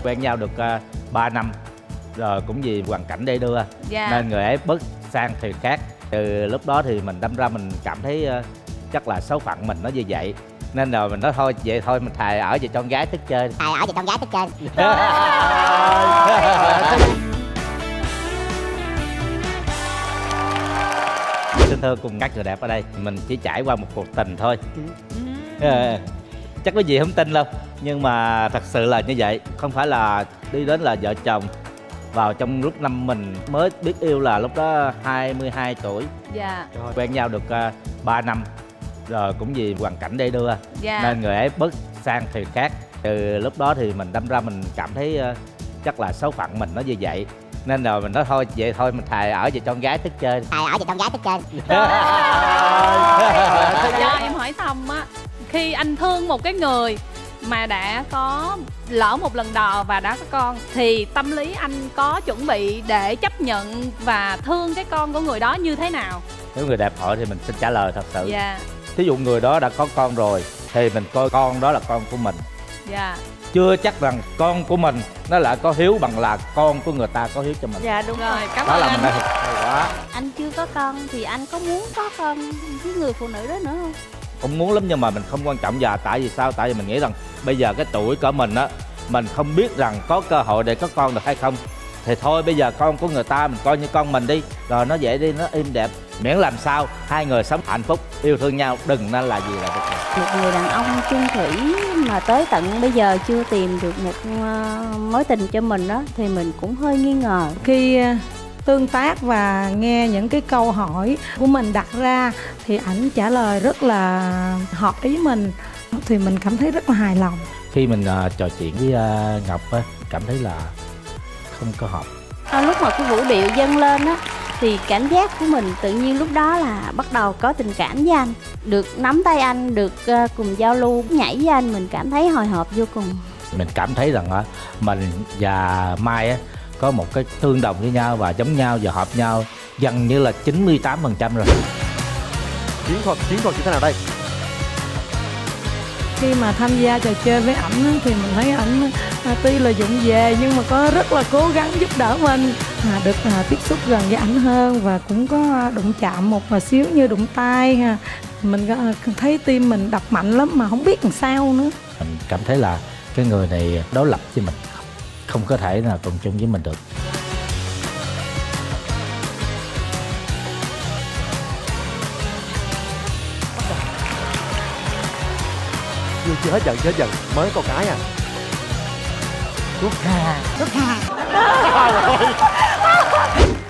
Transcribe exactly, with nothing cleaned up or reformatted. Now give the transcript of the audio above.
Quen nhau được uh, ba năm rồi, cũng vì hoàn cảnh để đưa dạ. nên người ấy bước sang thuyền khác. Từ lúc đó thì mình đâm ra mình cảm thấy uh, chắc là số phận mình nó như vậy, nên rồi mình nói thôi vậy thôi mình thề ở về con gái thích chơi. Thề ở về con gái thích chơi. Xin thưa cùng các người đẹp ở đây, mình chỉ trải qua một cuộc tình thôi. Ừ. Chắc có gì không tin đâu, nhưng mà thật sự là như vậy, không phải là đi đến là vợ chồng. Vào trong lúc năm mình mới biết yêu là lúc đó hai mươi hai tuổi. Dạ. Rồi. Quen nhau được uh, ba năm rồi, cũng vì hoàn cảnh để đưa dạ. nên người ấy bước sang thuyền khác. Từ lúc đó thì mình đâm ra mình cảm thấy uh, chắc là số phận mình nó như vậy, nên rồi mình nói thôi vậy thôi mình thề ở về con gái thích chơi. Thề ở về con gái thích chơi. Cho em hỏi thăm á, khi anh thương một cái người mà đã có lỡ một lần đò và đã có con thì tâm lý anh có chuẩn bị để chấp nhận và thương cái con của người đó như thế nào? Nếu người đẹp hỏi thì mình xin trả lời thật sự. Dạ. Thí dụ người đó đã có con rồi thì mình coi con đó là con của mình. Dạ. Chưa chắc rằng con của mình nó lại có hiếu bằng là con của người ta có hiếu cho mình. Dạ đúng rồi, cảm đó ơn là anh. mình đã hay quá. Anh chưa có con thì anh có muốn có con với người phụ nữ đó nữa không? Cũng muốn lắm nhưng mà mình không quan trọng giờ. Tại vì sao? Tại vì mình nghĩ rằng bây giờ cái tuổi của mình á, mình không biết rằng có cơ hội để có con được hay không. Thì thôi bây giờ con của người ta mình coi như con mình đi, rồi nó dễ đi, nó êm đẹp, miễn làm sao hai người sống hạnh phúc yêu thương nhau, đừng nên là gì là được rồi. Một người đàn ông chung thủy mà tới tận bây giờ chưa tìm được một uh, mối tình cho mình đó thì mình cũng hơi nghi ngờ. Khi uh, tương tác và nghe những cái câu hỏi của mình đặt ra thì ảnh trả lời rất là hợp ý mình, thì mình cảm thấy rất là hài lòng. Khi mình uh, trò chuyện với uh, Ngọc á, cảm thấy là không có hợp. À, lúc mà cái vũ điệu dâng lên á thì cảm giác của mình tự nhiên lúc đó là bắt đầu có tình cảm với anh. Được nắm tay anh, được uh, cùng giao lưu nhảy với anh, mình cảm thấy hồi hộp vô cùng. Mình cảm thấy rằng á, mình và Mai á có một cái tương đồng với nhau và giống nhau và hợp nhau gần như là chín mươi tám phần trăm rồi. Chiến thuật, chiến thuật như thế nào đây? Khi mà tham gia trò chơi với ảnh thì mình thấy ảnh à, tuy là vụng về nhưng mà có rất là cố gắng giúp đỡ mình. À, được à, tiếp xúc gần với ảnh hơn và cũng có đụng chạm một và xíu như đụng tay ha. Mình à, thấy tim mình đập mạnh lắm mà không biết làm sao nữa. Mình cảm thấy là cái người này đối lập với mình, không có thể nào cùng chung với mình được. Chưa, chưa hết giận, chưa hết giận. Mới có cái à. Rút ra. Rút ra.